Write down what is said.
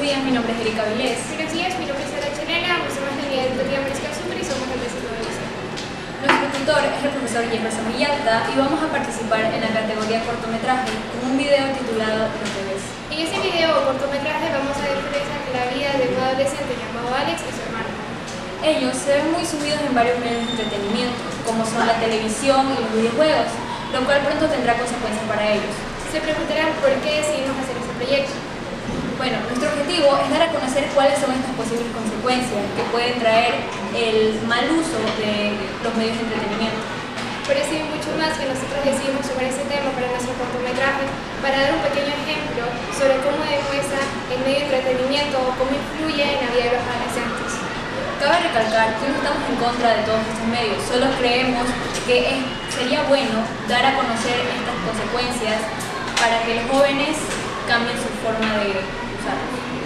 días, mi nombre es Erika Vilés. Buenos días, mi nombre es Sara Chelena, somos la unidad educativa Mariscal Super y somos el vecino de Liceo. Nuestro tutor es el profesor Jefferson Villalta y vamos a participar en la categoría cortometraje con un video titulado Los bebés. En este video o cortometraje vamos a diferenciar la vida de un adolescente llamado Alex y su hermano. Ellos se ven muy sumidos en varios medios de entretenimiento, como son la televisión y los videojuegos, lo cual pronto tendrá consecuencias para ellos. Se preguntarán por qué decidimos hacer este proyecto. Bueno, nuestro objetivo es dar a conocer cuáles son estas posibles consecuencias que pueden traer el mal uso de los medios de entretenimiento. Por eso y mucho más que nosotros decidimos sobre este tema para nuestro cortometraje, para dar un pequeño ejemplo sobre cómo demuestra el medio de entretenimiento o cómo influye en la vida de los adolescentes. Cabe recalcar que no estamos en contra de todos estos medios, solo creemos que sería bueno dar a conocer estas consecuencias para que los jóvenes cambien su forma de usarlos.